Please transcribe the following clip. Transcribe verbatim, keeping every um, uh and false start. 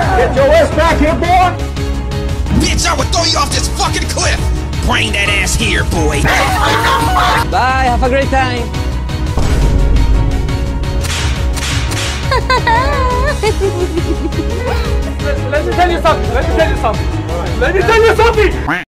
Get your ass back here, boy! Bitch, I would throw you off this fucking cliff! Bring that ass here, boy! Bye, have a great time! Let me tell you something, let me tell you something. Let me tell you something!